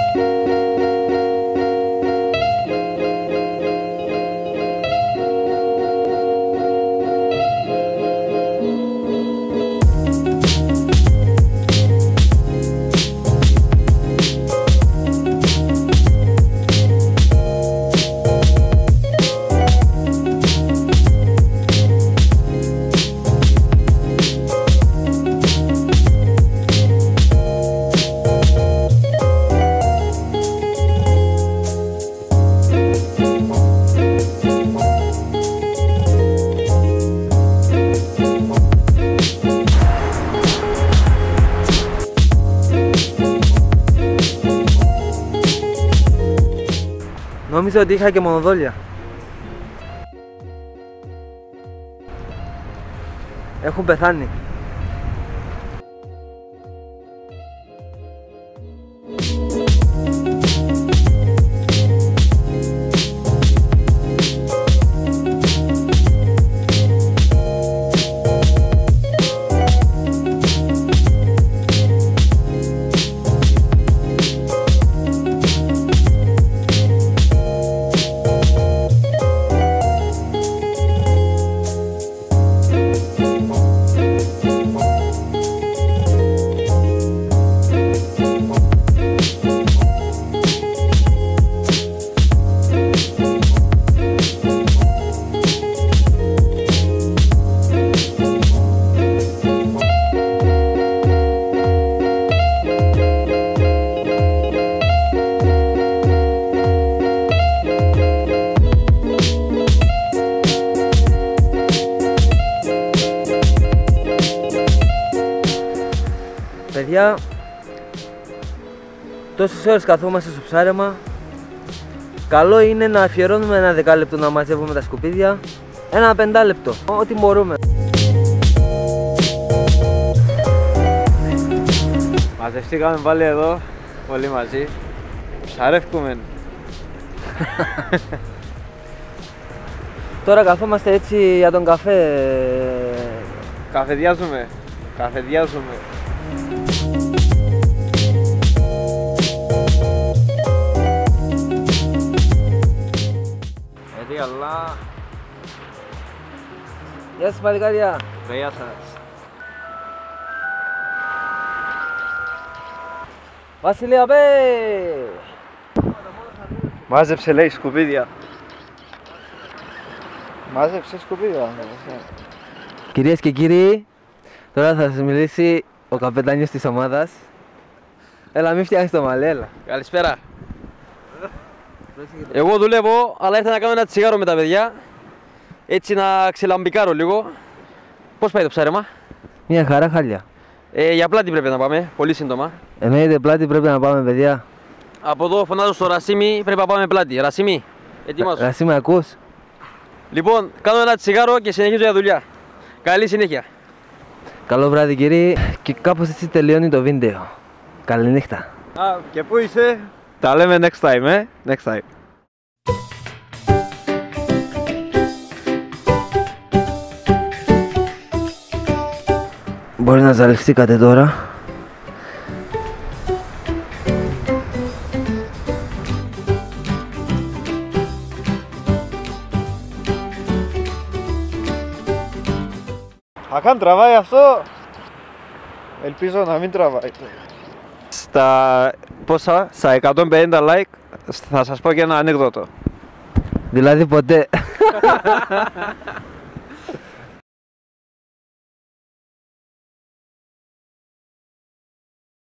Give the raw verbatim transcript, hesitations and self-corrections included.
Νόμιζα ότι είχα και μονοδόλια. Έχουν πεθάνει. Παιδιά, τόσες ώρες καθόμαστε στο ψάρεμα. Καλό είναι να αφιερώνουμε ένα δεκάλεπτο να μαζεύουμε τα σκουπίδια, ένα πεντάλεπτο, ό,τι μπορούμε. Μαζευτήκαμε πάλι εδώ, όλοι μαζί. Ψαρεύκουμε. Τώρα καθόμαστε έτσι για τον καφέ. Καφεδιάζουμε. Καφεδιάζουμε. Έτσι καλά. Γεια σας παλικάρια. Γεια σας. Βασιλεία πέ! Μάζεψε λέει σκουπίδια. Μάζεψε σκουπίδια. Κυρίες και κύριοι, τώρα θα σας μιλήσει ο καπετάνιος της ομάδας. Έλα, μην φτιάχνεις το μαλλί, έλα. Καλησπέρα. Εγώ δουλεύω, αλλά ήρθα να κάνω ένα τσιγάρο με τα παιδιά. Έτσι να ξελαμπικάρω λίγο. Πώς πάει το ψάρεμα? Μια χαρά, χάλια. Ε, για πλάτη πρέπει να πάμε, πολύ σύντομα. Εννοείται πλάτη πρέπει να πάμε, παιδιά. Από εδώ φωνάζω στο Ρασίμι, πρέπει να πάμε πλάτη. Ρασίμι, ετοιμάσου. Ρασίμι, ακούς? Λοιπόν, κάνω ένα τσιγάρο και συνεχίζω για δουλειά. Καλή συνέχεια. Καλό βράδυ κύριοι, και κάπως έτσι τελειώνει το βίντεο. Καληνύχτα. Α, και πού είσαι? Τα λέμε next time, ε? Next time. Μπορεί να ζαλιστήκατε τώρα. Αν τραβάει αυτό, ελπίζω να μην τραβάει. Στα πόσα, στα εκατόν πενήντα like θα σας πω και ένα ανέκδοτο. Δηλαδή ποτέ.